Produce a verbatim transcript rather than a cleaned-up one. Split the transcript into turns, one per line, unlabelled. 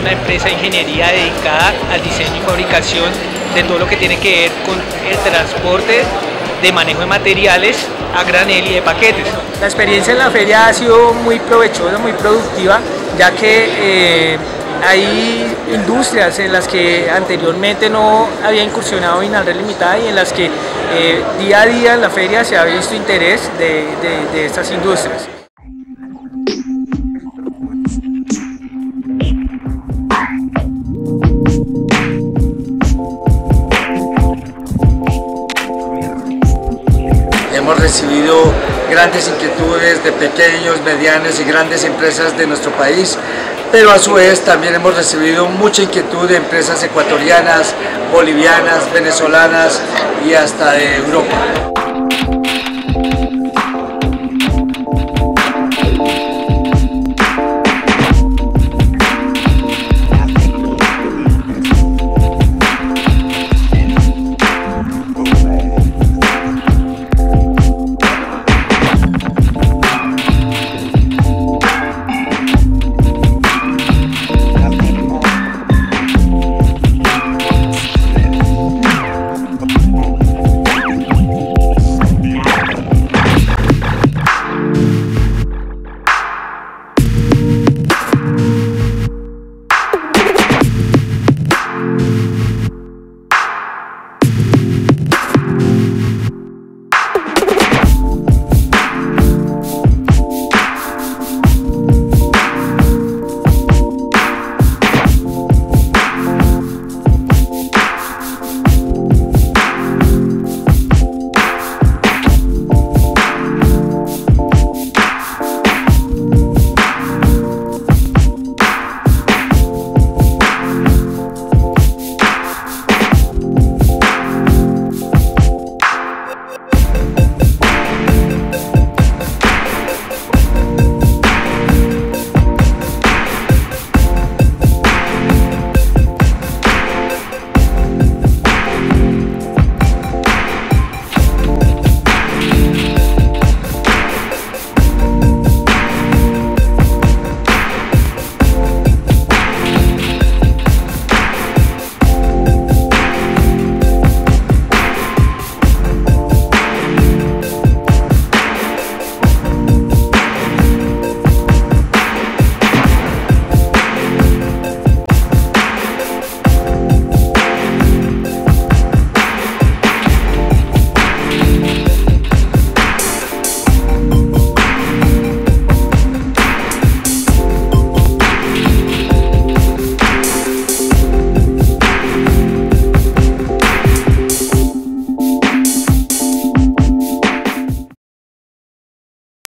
una empresa de ingeniería dedicada al diseño y fabricación de todo lo que tiene que ver con el transporte de manejo de materiales a granel y de paquetes.
La experiencia en la feria ha sido muy provechosa, muy productiva, ya que eh, hay industrias en las que anteriormente no había incursionado Inalred Limitada y en las que eh, día a día en la feria se ha visto interés de, de, de estas industrias.
Hemos recibido grandes inquietudes de pequeños, medianas y grandes empresas de nuestro país, pero a su vez también hemos recibido mucha inquietud de empresas ecuatorianas, bolivianas, venezolanas y hasta de Europa.